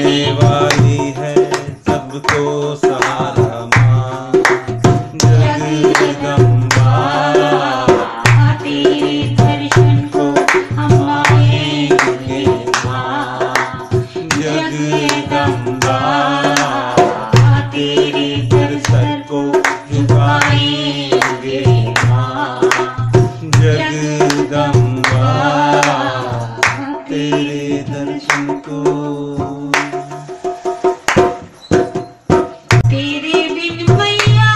वाली है सबको सहारा माँ जगदम्बा। तेरे दर्शन को हम आएंगे माँ जगदम्बा। तेरे दर्शन को झुकाएंगे माँ जगदम्बा। तेरे दर्शन को तेरे बिन मैया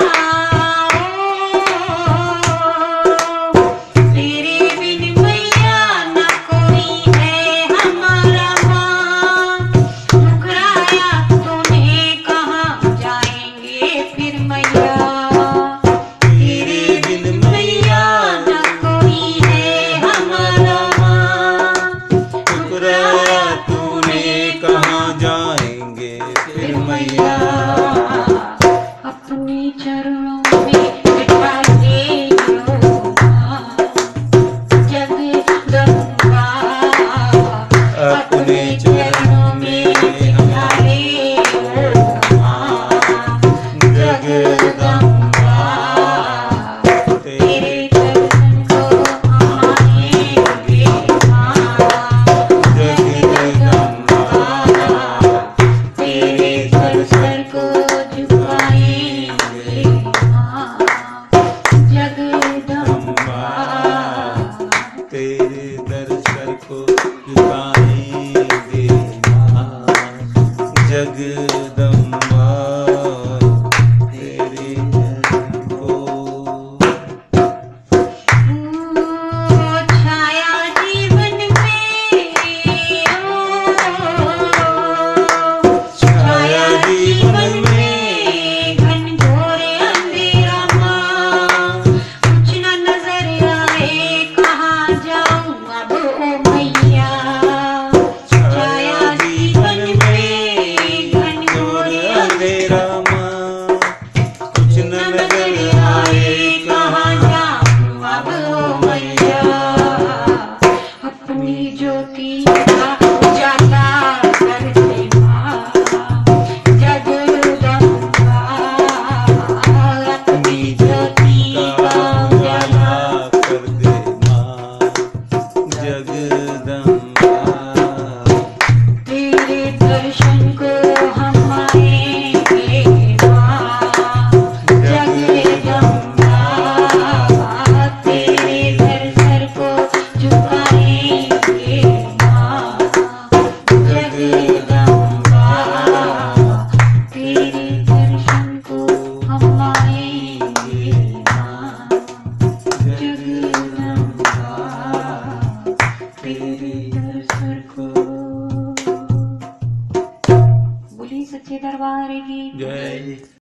तेरे बिन मैया न कोई है हमारा माँ। ठुकराया तूने कहाँ जाएंगे फिर मैया। तेरे बिन मैया न कोई है हमारा माँ। ठुकराया तूने कहाँ जाएंगे फिर मैया। अपने चरणों में बिठा ले लो माँ जगदम्बा। अपने चरणों में बिठा ले लो माँ जगदम्बा। तेरे दर्शन को आएंगे माँ जगदम्बा। तेरे दर्शन को झुकाएंगे माँ जगदम्बा। तेरे दर्शन को झुकाएंगे माँ जगदम्बा।